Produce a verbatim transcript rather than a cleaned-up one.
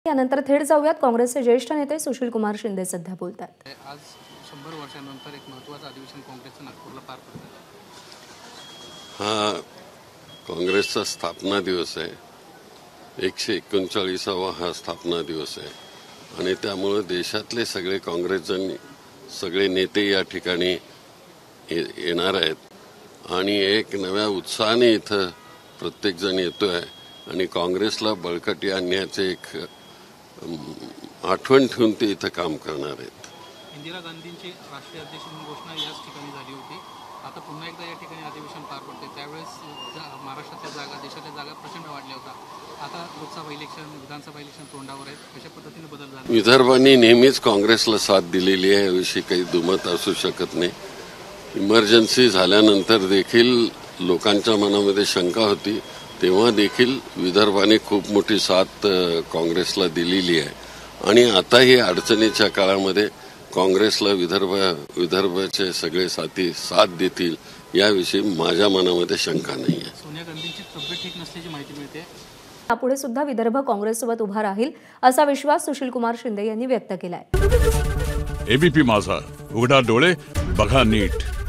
यानंतर थेट जाऊयात काँग्रेसचे ज्येष्ठ नेते सुशील कुमार शिंदे सध्या बोलतात। आज शंभर वर्षांनंतर एक महत्त्वाचं अधिवेशन काँग्रेसचं नागपूरला पार पडलं। हा काँग्रेसचा स्थापना दिवस आहे। एकशे एकोणचाळीसावा हा स्थापना दिवस आहे आणि त्यामुळे देशातले सगळे काँग्रेसजन सगळे नेते या ठिकाणी येणार आहेत आणि एक नव्या उत्साहाने इथं प्रत्येकजण येतोय आणि काँग्रेसला बळकटी आणण्याचे एक आठवण ठेवून ते इथं काम करणार आहेत। इंदिरा गांधींची राष्ट्रीय अध्यक्ष म्हणून घोषणा याच ठिकाणी झाली होती। आता पुन्हा एकदा या ठिकाणी अधिवेशन पार पडते। त्यावेळेस महाराष्ट्रातल्या जागा देशातल्या जागा प्रचंड वाढल्या होत्या। आता लोकसभा इलेक्शन विधानसभा इलेक्शन तोंडावर आहेत। कशा पद्धतीने बदल झाला? विदर्भाने नेहमीच काँग्रेसला साथ दिलेली आहे, याविषयी काही दुमत असू शकत नाही। इमर्जन्सी झाल्यानंतर देखील लोकांच्या मनामध्ये शंका होती, तेव्हा देखील विदर्भाने खूप मोठी साथ काँग्रेसला दिलेली आहे आणि आताही अडचणीच्या काळामध्ये काँग्रेसला विदर्भ विदर्भाचे सगळे साथी साथ देतील याविषयी माझ्या मनामध्ये शंका नाही आहे। सोनिया गांधींची तब्येत ठीक नसल्याची माहिती मिळते। यापुढे सुद्धा विदर्भ काँग्रेससोबत उभा राहील असा विश्वास सुशील कुमार शिंदे यांनी व्यक्त केलाय। एबीपी माझा, उघडा डोळे बघा नीट।